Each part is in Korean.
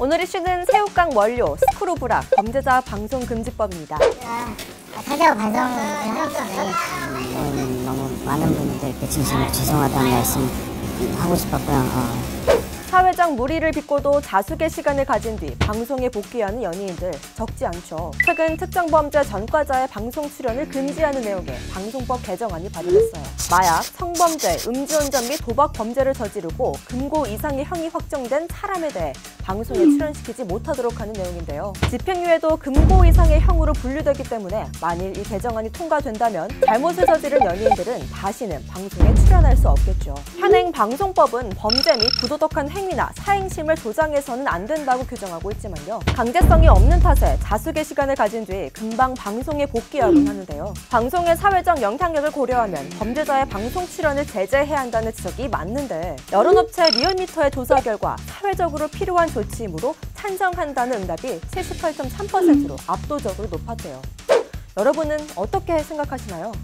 오늘 이슈는 새우깡 원료, 스크루브락, 범죄자 방송금지법입니다. 사자가 반성을 너무 많은 분들께 진심으로 죄송하다는 말씀 하고 싶었고요. 사회적 무리를 빚고도 자숙의 시간을 가진 뒤 방송에 복귀하는 연예인들 적지 않죠. 최근 특정 범죄 전과자의 방송 출연을 금지하는 내용의 방송법 개정안이 발의됐어요. 마약, 성범죄, 음주운전 및 도박 범죄를 저지르고 금고 이상의 형이 확정된 사람에 대해 방송에 출연시키지 못하도록 하는 내용인데요. 집행유예도 금고 이상의 형으로 분류되기 때문에 만일 이 개정안이 통과된다면 잘못을 저지른 연예인들은 다시는 방송에 출연할 수 없겠죠. 현행 방송법은 범죄 및 부도덕한 행위나 사행심을 조장해서는 안 된다고 규정하고 있지만요. 강제성이 없는 탓에 자숙의 시간을 가진 뒤 금방 방송에 복귀하곤 하는데요. 방송의 사회적 영향력을 고려하면 범죄자의 방송 출연을 제재해야 한다는 지적이 맞는데 여론업체 리얼미터의 조사 결과 사회적으로 필요한 조치이므로 찬성한다는 응답이 78.3%로 압도적으로 높았대요. 여러분은 어떻게 생각하시나요?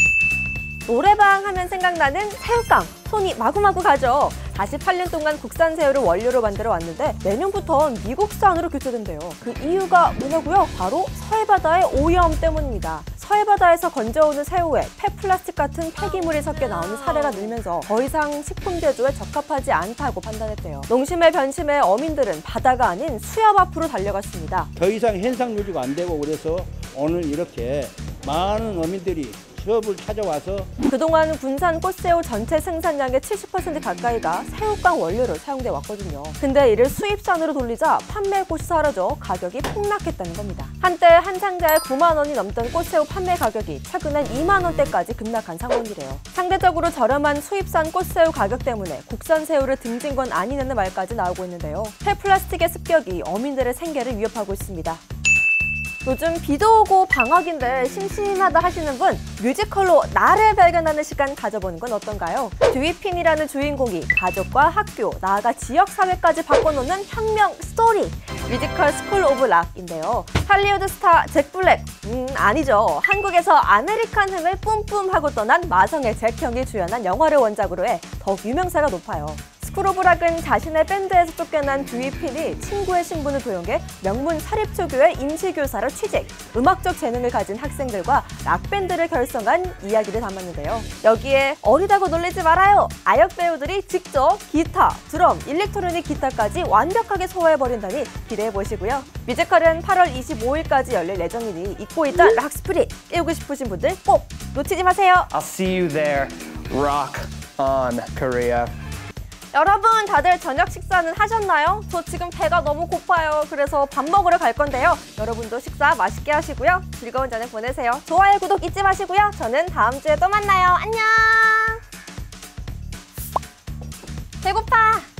노래방 하면 생각나는 새우깡, 손이 마구마구 가죠. 48년 동안 국산 새우를 원료로 만들어 왔는데 내년부터 미국산으로 교체된대요. 그 이유가 뭐냐고요? 바로 서해바다의 오염 때문입니다. 서해바다에서 건져오는 새우에 폐플라스틱 같은 폐기물이 섞여 나오는 사례가 늘면서 더 이상 식품 제조에 적합하지 않다고 판단했대요. 농심의 변심에 어민들은 바다가 아닌 수협 앞으로 달려갔습니다. 더 이상 현상 유지가 안 되고 그래서 오늘 이렇게 많은 어민들이 수협을 찾아와서 그동안 군산 꽃새우 전체 생산량의 70% 가까이가 새우깡 원료로 사용돼 왔거든요. 근데 이를 수입산으로 돌리자 판매곳이 사라져 가격이 폭락했다는 겁니다. 한때 한 상자에 9만 원이 넘던 꽃새우 판매 가격이 최근엔 2만 원대까지 급락한 상황이래요. 상대적으로 저렴한 수입산 꽃새우 가격 때문에 국산 새우를 등진 건 아니냐는 말까지 나오고 있는데요. 폐플라스틱의 습격이 어민들의 생계를 위협하고 있습니다. 요즘 비도 오고 방학인데 심심하다 하시는 분, 뮤지컬로 나를 발견하는 시간 가져보는 건 어떤가요? 듀이핀이라는 주인공이 가족과 학교, 나아가 지역사회까지 바꿔놓는 혁명 스토리! 뮤지컬 스쿨 오브 락인데요. 할리우드 스타 잭 블랙, 아니죠. 한국에서 아메리칸 흥을 뿜뿜하고 떠난 마성의 잭 형이 주연한 영화를 원작으로 해 더욱 유명세가 높아요. 스쿨 오브 락은 자신의 밴드에서 쫓겨난 듀이핀이 친구의 신분을 도용해 명문 사립초교의 임시교사로 취직, 음악적 재능을 가진 학생들과 락밴드를 결성한 이야기를 담았는데요. 여기에 어리다고 놀리지 말아요! 아역 배우들이 직접 기타, 드럼, 일렉트로닉 기타까지 완벽하게 소화해버린다니 기대해보시고요. 뮤지컬은 8월 25일까지 열릴 예정이니 잊고 있던 락 스피릿 깨우고 싶으신 분들 꼭 놓치지 마세요! I'll see you there. Rock on, Korea. 여러분 다들 저녁 식사는 하셨나요? 저 지금 배가 너무 고파요. 그래서 밥 먹으러 갈 건데요. 여러분도 식사 맛있게 하시고요. 즐거운 저녁 보내세요. 좋아요, 구독 잊지 마시고요. 저는 다음 주에 또 만나요. 안녕! 배고파!